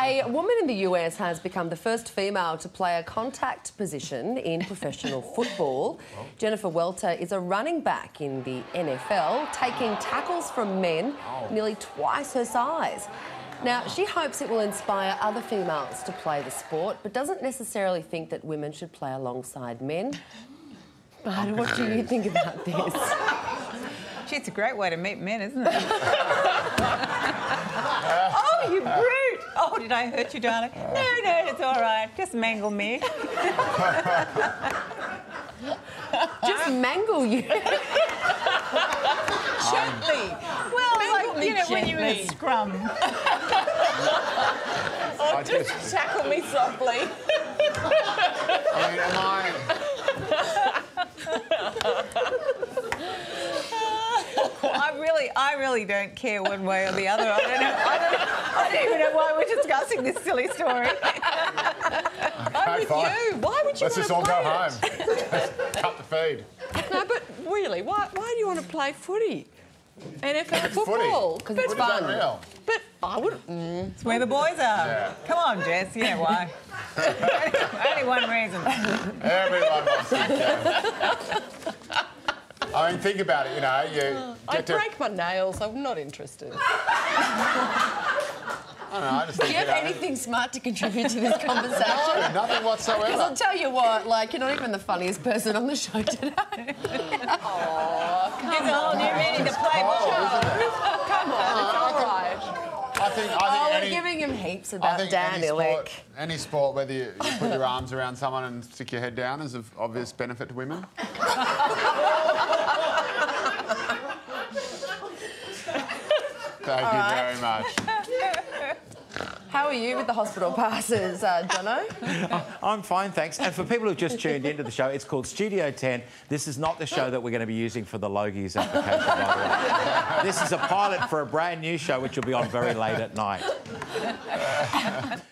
A woman in the US has become the first female to play a contact position in professional football. Jennifer Welter is a running back in the NFL, taking tackles from men nearly twice her size. Now, she hopes it will inspire other females to play the sport, but doesn't necessarily think that women should play alongside men. But what do you think about this? Gee, it's a great way to meet men, isn't it? Oh, you brute! Oh, did I hurt you, darling? No, it's all right. Just mangle me. Just mangle you? Gently. Well, like, you know, when you're in a scrum. Oh, just tackle me softly. I mean, am I... I really don't care one way or the other. I don't even know why we're discussing this silly story. I'm with you. Why would you Let's want just to all play go home. Cut the feed. No, but really, why do you want to play footy? NFL football? Because it's fun. Real. But I wouldn't... It's where the boys are. Yeah. Come on, Jess. Yeah, why? Only one reason. Everyone wants to. I mean, think about it, you know, you I'd break my nails. I'm not interested. I don't know, I just think, Do you have anything smart to contribute to this conversation? No, nothing whatsoever. Because I'll tell you what, like, you're not even the funniest person on the show today. Oh, come on, you're ready to play ball. Come on, it's all right. I think we're giving him heaps about Dan Illick. Any sport, whether you put your arms around someone and stick your head down, is of obvious benefit to women. Thank you very much. How are you with the hospital passes, Jono? I'm fine, thanks. And for people who've just tuned into the show, it's called Studio 10. This is not the show that we're going to be using for the Logies application, by the way. This is a pilot for a brand new show which will be on very late at night.